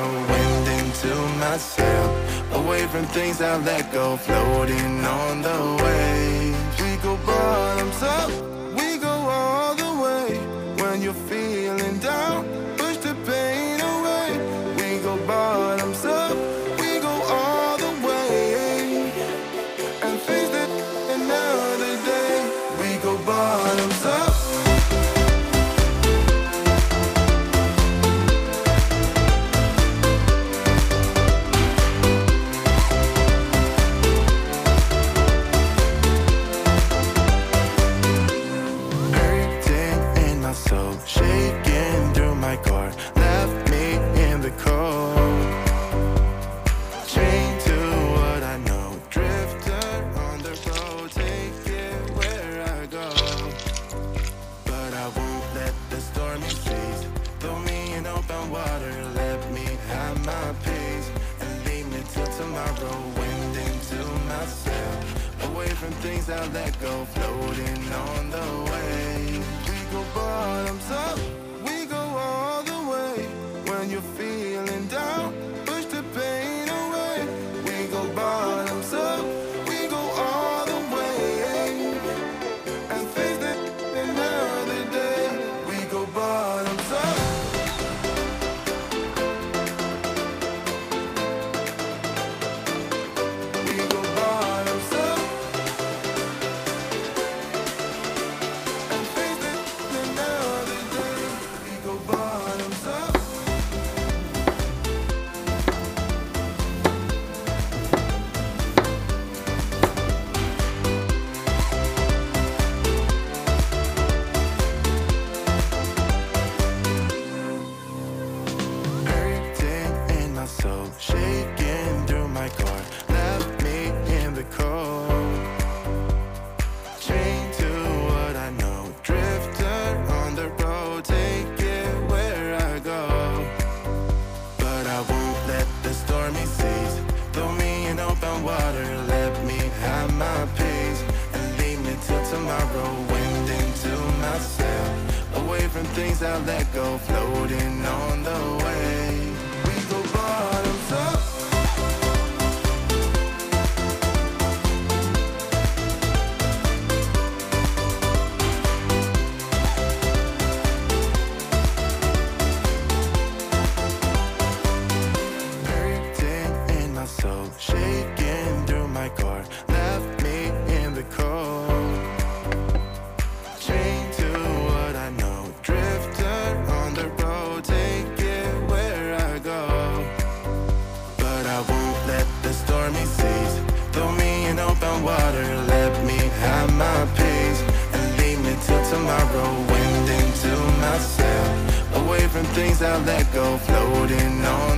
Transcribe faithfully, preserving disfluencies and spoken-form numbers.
wind into my sail. Away from things I let go, floating on the waves. We go bottoms up, we go all the way. When you're feeling down, push the pain away. We go bottoms up, we go all the way. And face it another day. We go bottoms up. Shaking through my car, left me in the cold. Chained to what I know, drifter on the road, take it where I go. But I won't let the stormy seas throw me in open water. Let me have my peace and leave me till tomorrow. Wind into my sail, away from things I let go, floating on the way. Go bottoms up, we go all the way. When you're feeling down, push the pain away. We go bottoms up, we go all the way. And face it another day. We go bottoms up. We go bottoms up. Shaking through my car, left me in the cold. Chained to what I know, drifter on the road, take it where I go. But I won't let the stormy seas throw me in open water. Let me have my peace and leave me till tomorrow. Wind into my sail, away from things I let go, floating on the way. We go bottoms up. Shaking through my car, left me in the cold. Chained to what I know, drifter on the road, take it where I go. But I won't let the stormy seas throw me in open water. Let me have my peace and leave me till tomorrow. Wind into my sail, away from things I let go, floating on